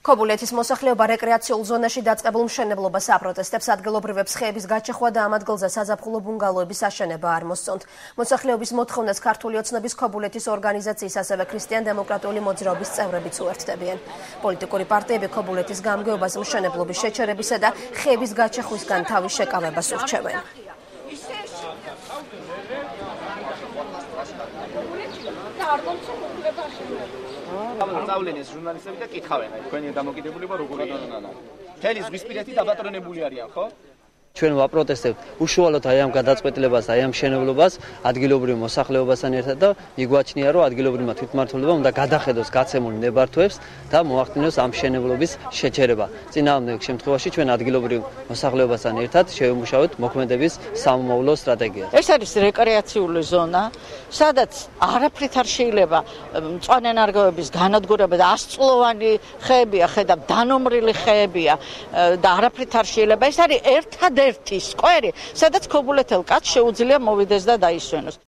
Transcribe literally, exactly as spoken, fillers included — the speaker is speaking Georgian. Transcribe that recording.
ქობულეთის მოსახლეობა რეკრეაციულ ზონაში დაწყებულ მშენებლობას აპროტესტებს, ადგილობრივებს ხეების გაჩეხვა და ამ ადგილზე საზაფხულო ბუნგალოების აშენება არ მოსწონთ. მოსახლეობის მოთხოვნას ქართული ოცნების ქობულეთის ორგანიზაციის, ასევე ქრისტიან-დემოკრატიული მოძრაობის წევრებიც უერთდებიან. პოლიტიკური პარტიები ქობულეთის გამგეობას მშენებლობის შეჩერებისა და ხეების გაჩეხვისგან თავის შეკავებას ურჩევენ. Წავლენის ჟურნალისტები და კითხავენ, აი თქვენი დამოკიდებულება როგორია? მთელი ზღვისპირეთი დაბატონებული არიან, ხო? ჩვენ ვაპროტესტებთ უშუალოდ აი ამ გადაწყვეტილებას, აი ამ მშენებლობას ადგილობრივ მოსახლეობასთან ერთად და მიგვაჩნია, რომ ადგილობრივმა თვითმმართველობამ უნდა გადახედოს გაცემულ ნებართვებს და მოახდინოს ამ მშენებლობის შეჩერება. წინააღმდეგ შემთხვევაში ჩვენ ადგილობრივ მოსახლეობასთან ერთად შევიმუშავებთ მოქმედების სამომავლო სტრატეგიას. ეს არის რეკრეაციული ზონა, სადაც არაფრით არ შეიძლება მწვანე ნარგავების განადგურება და ასწლოვანი ხეებია, ხედავ დანომრილი ხეებია და არაფრით არ შეიძლება. ეს არის ერთადერთი სკვერი, სადაც ქობულეთელ კაცს შეუძლია მოვიდეს და დაისვენოს.